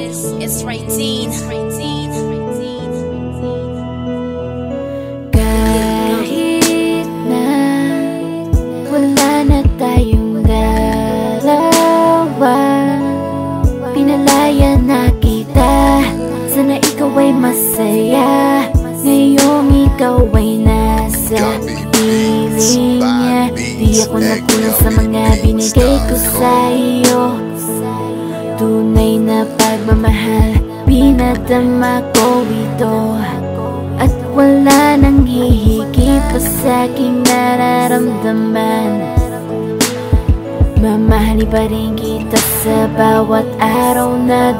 It's Raydeen. Kahit na wala na tayong dalawa, pinalaya na kita. Sana ikaw ay masaya ngayong ikaw ay nasa piling niya. Di ako nagkulang sa mga binigay ko sa iyo. Tunay na pagmamahal, pinadama ko ito. At wala nang hihigit pa sa aking nararamdaman. Mamahalin pa rin kita sa bawat araw na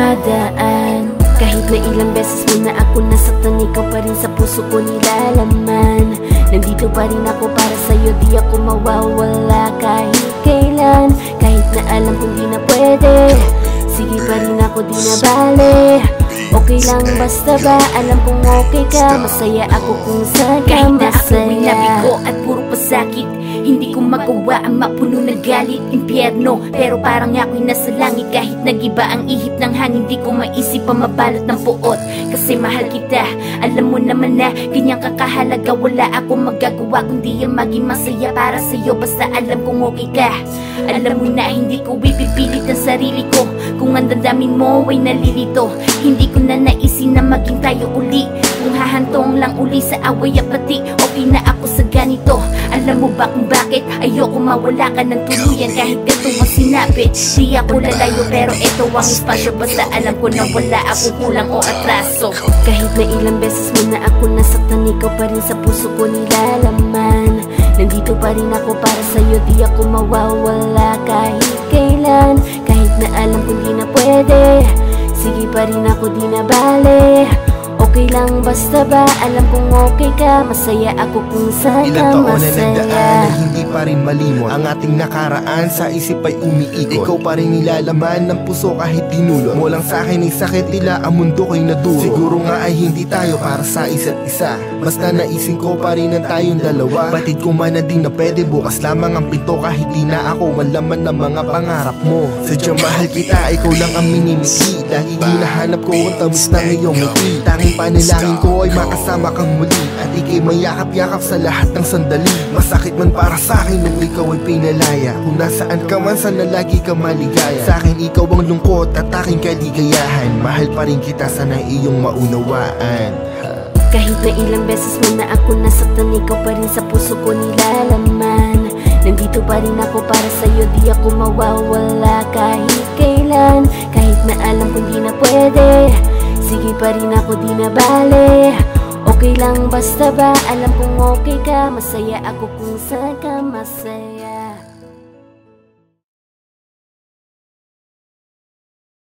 dumadaan. Kahit na ilang beses mo na ako nasaktan, ikaw pa rin sa puso ko nilalaman. Nandito pa rin ako para sa'yo, di ako mawawala kahit kailan. Kahit na alam kong di na pwede, sige pa rin ako, di na bale. Okay lang basta ba, alam kong okay ka. Masaya ako kung saan ka masaya. Kahit na ako'y nabigo at puro pasakit, hindi ko magawa ang mapuno ng galit. Impyerno, pero parang ako'y nasa langit. Kahit nagiba ang ihip ng hangin, di ko maisip ang mabalot ng puot. Kasi mahal kita, alam mo naman na ganyan kakahalaga. Wala akong magagawa kundi ang maging masaya para sa'yo. Basta alam kong okay ka. Alam mo na hindi ko ipipilit ang sarili ko. Kung ang damdamin mo ay nalilito, hindi ko na naisin na maging tayo uli. Kung hahantong lang uli sa away at pati, okay na ako sa ganito. Alam mo ba kung bakit ayoko mawala ka ng tuluyan? Kahit ito ang sinabi, di ako lalayo, pero ito ang espasyo. Basta alam ko na wala akong kulang o atraso. Kahit na ilang beses mo na ako nasaktan, ikaw pa rin sa puso ko nilalaman. Nandito pa rin ako para sa'yo, di ako mawawala kahit kailan. Kahit na alam kong di na pwede, sige pa rin ako, di na bale. Okay lang basta ba, alam kong okay ka. Masaya ako kung saan ka masaya. Ilang taon na nagdaan ay hindi pa rin malimot. Ang ating nakaraan sa isip ay umiikot. Ikaw pa rin nilalaman ng puso kahit dinulot mo lang sa akin ay sakit, tila ang mundo ko'y naduro. Siguro nga ay hindi tayo para sa isa't isa. Basta naisin ko pa rin ang tayong dalawa. Batid ko man na di na pwede, bukas lamang ang pinto. Kahit di na ako malaman ng mga pangarap mo. Sadyang mahal kita, ikaw lang ang minimiti. Lagi hinahanap ko ang tamis ng iyong ngiti. Tanging panalangin ko ay makasama kang muli. At ika'y mayakap-yakap sa lahat ng sandali. Masakit man para sa akin nung ikaw ay pinalaya. Kung nasaan ka man, sana lagi ka maligaya. Sa akin ikaw ang lungkot at aking kaligayahan. Mahal pa rin kita, sana iyong maunawaan. Kahit na ilang beses mo na ako nasaktan, ikaw pa rin sa puso ko nilalaman. Nandito pa rin ako para sa'yo, di ako mawawala kahit kailan. Kahit na alam kong di na pwede, sige pa rin ako, di na bale. Okay lang basta ba, alam kong okay ka. Masaya ako kung saan ka masaya.